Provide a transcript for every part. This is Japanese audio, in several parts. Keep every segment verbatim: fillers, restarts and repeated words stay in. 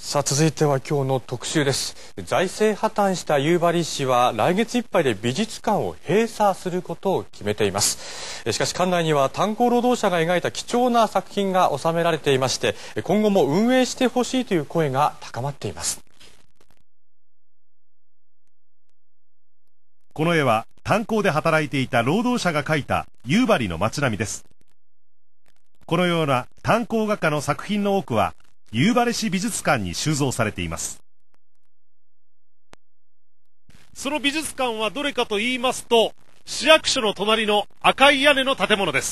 さあ続いては今日の特集です。財政破綻した夕張市は来月いっぱいで美術館を閉鎖することを決めています。しかし館内には炭鉱労働者が描いた貴重な作品が収められていまして、今後も運営してほしいという声が高まっています。 この絵は炭鉱で働いていた労働者が描いた夕張の街並みです。このような炭鉱画家の作品の多くは夕張市美術館に収蔵されています。その美術館はどれかと言いますと、市役所の隣の赤い屋根の建物です。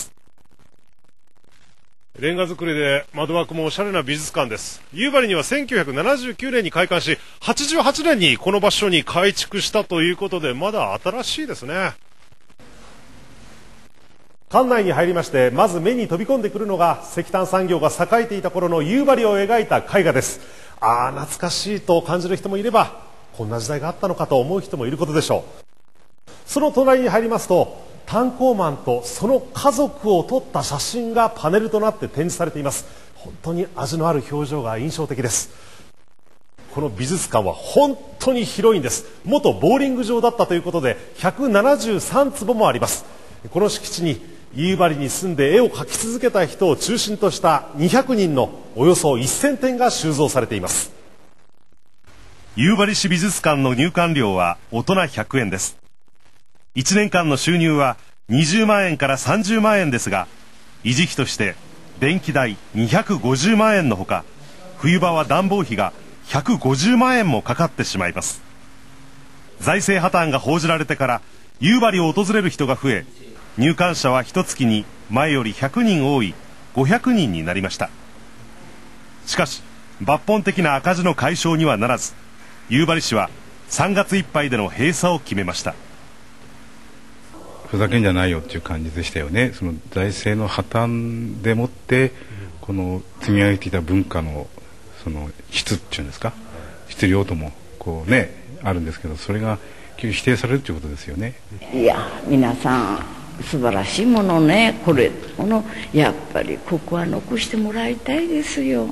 レンガ造りで窓枠もおしゃれな美術館です。夕張にはせんきゅうひゃくななじゅうきゅうねんに開館し、はちじゅうはちねんにこの場所に改築したということで、まだ新しいですね。館内に入りまして、まず目に飛び込んでくるのが石炭産業が栄えていた頃の夕張を描いた絵画です。ああ、懐かしいと感じる人もいれば、こんな時代があったのかと思う人もいることでしょう。その隣に入りますと、炭鉱マンとその家族を撮った写真がパネルとなって展示されています。本当に味のある表情が印象的です。この美術館は本当に広いんです。元ボーリング場だったということでひゃくななじゅうさんつぼもあります。この敷地に夕張に住んで絵を描き続けた人を中心としたにひゃくにんのおよそせんてんが収蔵されています。夕張市美術館の入館料は大人ひゃくえんです。いちねんかんの収入はにじゅうまんえんからさんじゅうまんえんですが、維持費として電気代にひゃくごじゅうまんえんのほか、冬場は暖房費がひゃくごじゅうまんえんもかかってしまいます。財政破綻が報じられてから夕張を訪れる人が増え、入館者はいっかげつに前よりひゃくにん多いごひゃくにんになりました。しかし抜本的な赤字の解消にはならず、夕張市はさんがついっぱいでの閉鎖を決めました。 ふざけんじゃないよっていう感じでしたよね。その財政の破綻でもってこの積み上げていた文化のその質っていうんですか、質量ともこうねあるんですけど、それが否定されるということですよね。 いや皆さん素晴らしいものね、これこのやっぱりここは残してもらいたいですよ。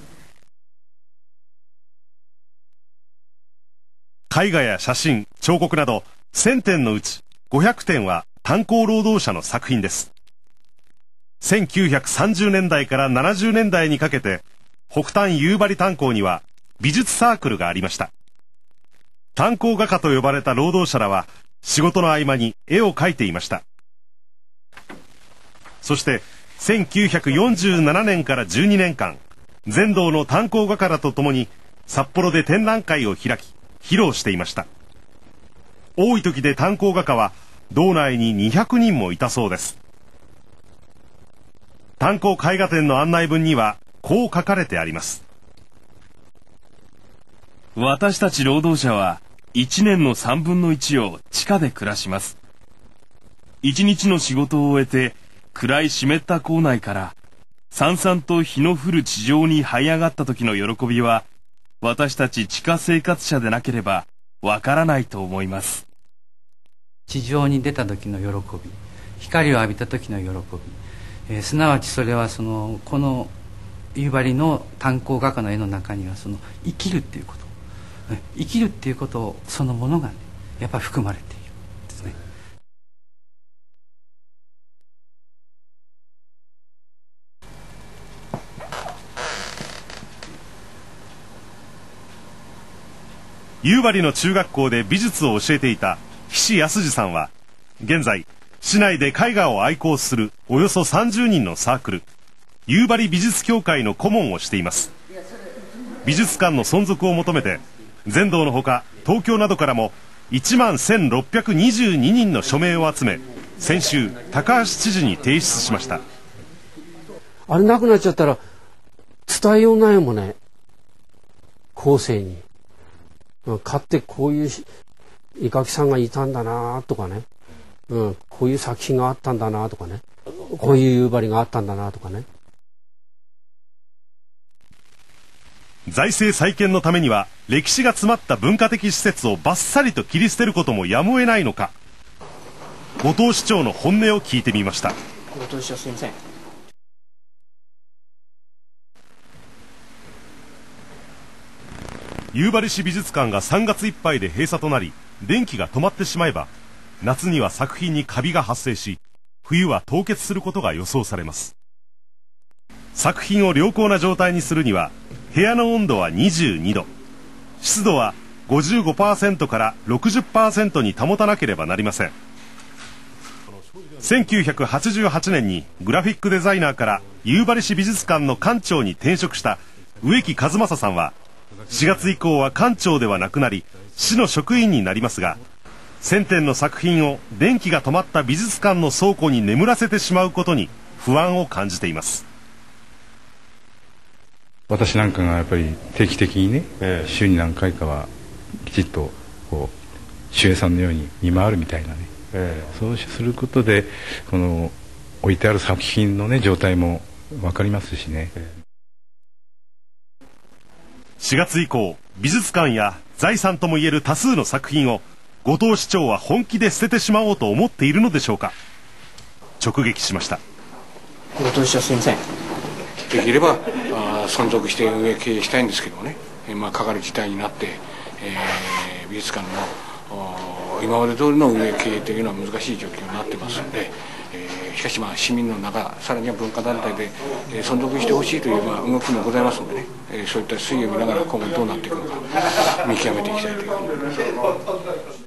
絵画や写真、彫刻などせんてんのうちごひゃくてんは炭鉱労働者の作品です。せんきゅうひゃくさんじゅうねんだいからななじゅうねんだいにかけて北炭夕張炭鉱には美術サークルがありました。炭鉱画家と呼ばれた労働者らは仕事の合間に絵を描いていました。そしてせんきゅうひゃくよんじゅうななねんからじゅうにねんかん、全道の炭鉱画家らと共に札幌で展覧会を開き披露していました。多い時で炭鉱画家は道内ににひゃくにんもいたそうです。炭鉱絵画展の案内文にはこう書かれてあります。 私たち労働者はいちねんのさんぶんのいちを地下で暮らします。いちにちの仕事を終えて暗い湿った構内からさんさんと日の降る地上に這い上がった時の喜びは、私たち地下生活者でなければわからないと思います。 地上に出た時の喜び、光を浴びた時の喜び、えー、すなわちそれはそのこの夕張の炭鉱画家の絵の中にはその生きるっていうこと、生きるっていうことそのものが、ね、やっぱり含まれているんですね。 夕張の中学校で美術を教えていた岸康二さんは、現在市内で絵画を愛好するおよそさんじゅうにんのサークル、夕張美術協会の顧問をしています。美術館の存続を求めて全道のほか東京などからもいちまんせんろっぴゃくにじゅうににんの署名を集め、先週高橋知事に提出しました。 あれなくなっちゃったら伝えようないもんね、後世に。買ってこういう絵描きさんがいたんだなとかね、うん、こういう作品があったんだなとかね、こういう夕張があったんだなとかね。 財政再建のためには歴史が詰まった文化的施設をバッサリと切り捨てることもやむを得ないのか。後藤市長の本音を聞いてみました。 後藤市長、すいません。 夕張市美術館がさんがついっぱいで閉鎖となり、電気が止まってしまえば、夏には作品にカビが発生し、冬は凍結することが予想されます。作品を良好な状態にするには、部屋の温度はにじゅうにど、湿度は ごじゅうごパーセント から ろくじゅっパーセント に保たなければなりません。せんきゅうひゃくはちじゅうはちねんにグラフィックデザイナーから夕張市美術館の館長に転職した植木和正さんは、しがつ以降は館長ではなくなり、市の職員になりますが、せんてんの作品を電気が止まった美術館の倉庫に眠らせてしまうことに不安を感じています。 私なんかがやっぱり定期的にね、ええ、週に何回かはきちっとこう守衛さんのように見回るみたいなね、ええ、そうすることでこの置いてある作品のね状態も分かりますしね。ええ、しがつ以降、美術館や財産ともいえる多数の作品を後藤市長は本気で捨ててしまおうと思っているのでしょうか。直撃しました。 後藤市長、すみません。できればあ存続して運営経営したいんですけどもね、えまあ、かかる事態になって、えー、美術館の今まで通りの運営経営というのは難しい状況になってますので、えー、しかしまあ市民の中、さらには文化団体で、えー、存続してほしいというまあ動きもございますのでね、えー、そういった推移を見ながら今後どうなっていくのか見極めていきたいというふうに思います。